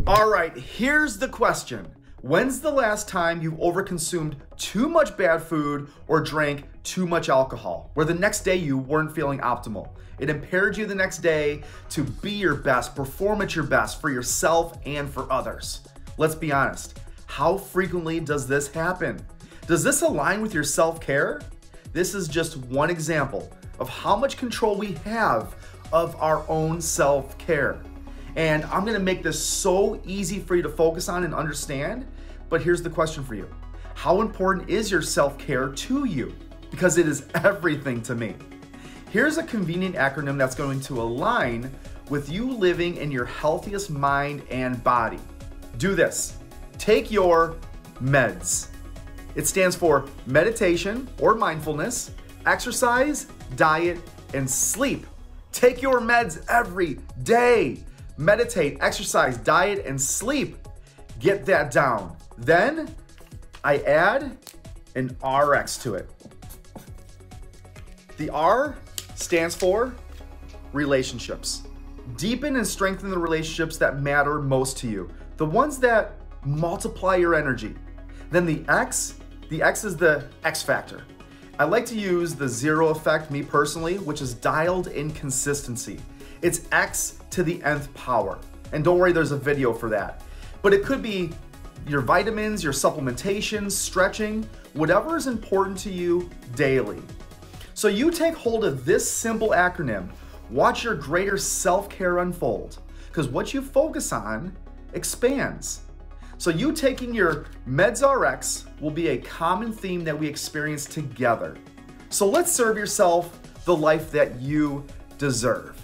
All right, here's the question. When's the last time you overconsumed too much bad food or drank too much alcohol, where the next day you weren't feeling optimal? It impaired you the next day to be your best, perform at your best for yourself and for others. Let's be honest, how frequently does this happen? Does this align with your self-care? This is just one example of how much control we have of our own self-care. And I'm gonna make this so easy for you to focus on and understand, but here's the question for you. How important is your self-care to you? Because it is everything to me. Here's a convenient acronym that's going to align with you living in your healthiest mind and body. Do this. Take your MEDS. It stands for meditation or mindfulness, exercise, diet, and sleep. Take your meds every day. Meditate, exercise, diet, and sleep. Get that down. Then I add an RX to it. The R stands for relationships. Deepen and strengthen the relationships that matter most to you, the ones that multiply your energy. Then the X is the X factor. I like to use the zero effect, me personally, which is dialed in consistency. It's X to the nth power. And don't worry, there's a video for that. But it could be your vitamins, your supplementation, stretching, whatever is important to you daily. So you take hold of this simple acronym, watch your greater self-care unfold, because what you focus on expands. So you taking your Meds RX will be a common theme that we experience together. So let's serve yourself the life that you deserve.